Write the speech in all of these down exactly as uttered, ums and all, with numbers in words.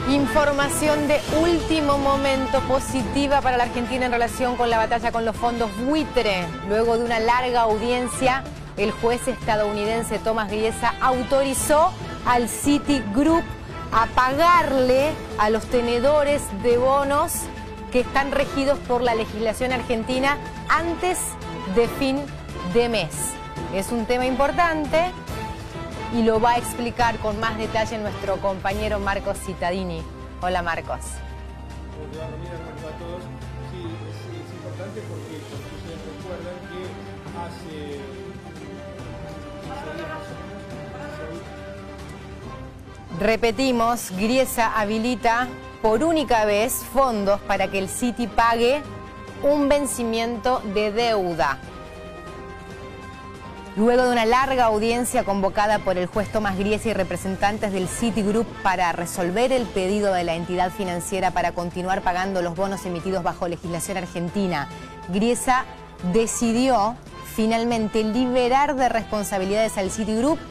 Información de último momento positiva para la Argentina en relación con la batalla con los fondos buitre. Luego de una larga audiencia, el juez estadounidense Thomas Griesa autorizó al Citigroup a pagarle a los tenedores de bonos que están regidos por la legislación argentina antes de fin de mes. Es un tema importante y lo va a explicar con más detalle nuestro compañero Marcos Cittadini. Hola, Marcos. Hola, Romina, ¿cómo va a todos? Sí, es, es importante porque, porque ustedes recuerdan que hace quince días más o menos... Repetimos, Griesa habilita por única vez fondos para que el Citi pague un vencimiento de deuda. Luego de una larga audiencia convocada por el juez Thomas Griesa y representantes del Citigroup para resolver el pedido de la entidad financiera para continuar pagando los bonos emitidos bajo legislación argentina, Griesa decidió finalmente liberar de responsabilidades al Citigroup,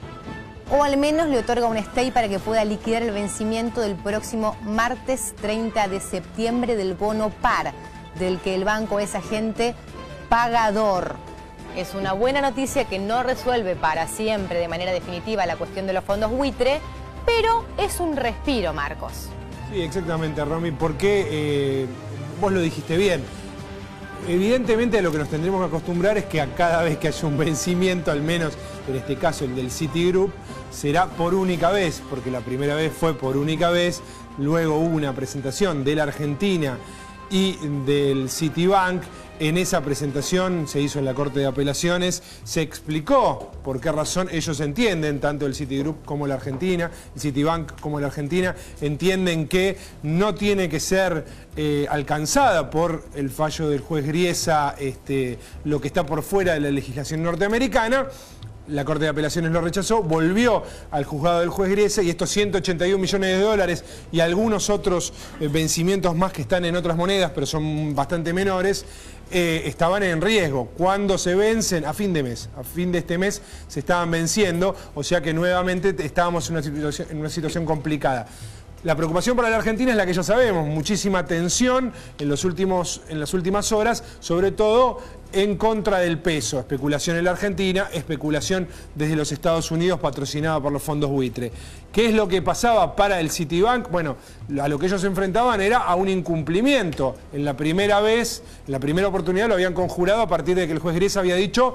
o al menos le otorga un stay para que pueda liquidar el vencimiento del próximo martes treinta de septiembre del bono par, del que el banco es agente pagador. Es una buena noticia que no resuelve para siempre de manera definitiva la cuestión de los fondos buitre, pero es un respiro, Marcos. Sí, exactamente, Romy, porque eh, vos lo dijiste bien. Evidentemente a lo que nos tendremos que acostumbrar es que a cada vez que haya un vencimiento, al menos en este caso el del Citigroup, será por única vez, porque la primera vez fue por única vez, luego hubo una presentación de la Argentina y del Citibank. En esa presentación se hizo en la Corte de Apelaciones, se explicó por qué razón ellos entienden, tanto el Citigroup como la Argentina, el Citibank como la Argentina, entienden que no tiene que ser eh, alcanzada por el fallo del juez Griesa este, lo que está por fuera de la legislación norteamericana. La Corte de Apelaciones lo rechazó, volvió al juzgado del juez Griesa y estos ciento ochenta y un millones de dólares y algunos otros eh, vencimientos más que están en otras monedas, pero son bastante menores, eh, estaban en riesgo. Cuando se vencen, a fin de mes, a fin de este mes se estaban venciendo, o sea que nuevamente estábamos en una situación, en una situación complicada. La preocupación para la Argentina es la que ya sabemos, muchísima tensión en, los últimos, en las últimas horas, sobre todo en contra del peso. Especulación en la Argentina, especulación desde los Estados Unidos patrocinada por los fondos buitre. ¿Qué es lo que pasaba para el Citibank? Bueno, a lo que ellos se enfrentaban era a un incumplimiento. En la primera vez, en la primera oportunidad lo habían conjurado a partir de que el juez Griesa había dicho: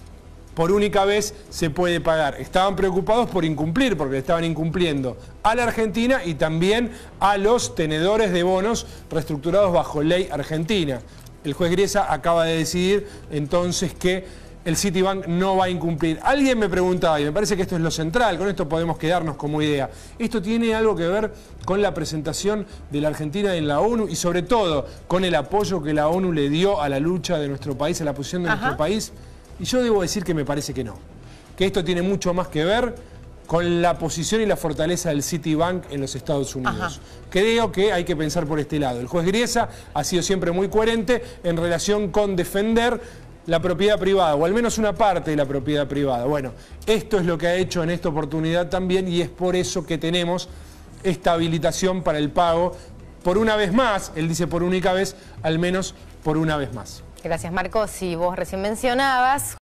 por única vez se puede pagar. Estaban preocupados por incumplir, porque le estaban incumpliendo a la Argentina y también a los tenedores de bonos reestructurados bajo ley argentina. El juez Griesa acaba de decidir entonces que el Citibank no va a incumplir. Alguien me preguntaba, y me parece que esto es lo central, con esto podemos quedarnos como idea. ¿Esto tiene algo que ver con la presentación de la Argentina en la ONU y sobre todo con el apoyo que la ONU le dio a la lucha de nuestro país, a la posición de Ajá. nuestro país? Y yo debo decir que me parece que no. Que esto tiene mucho más que ver con la posición y la fortaleza del Citibank en los Estados Unidos. Ajá. Creo que hay que pensar por este lado. El juez Griesa ha sido siempre muy coherente en relación con defender la propiedad privada, o al menos una parte de la propiedad privada. Bueno, esto es lo que ha hecho en esta oportunidad también y es por eso que tenemos esta habilitación para el pago por una vez más, él dice por única vez, al menos por una vez más. Gracias, Marcos. Y vos recién mencionabas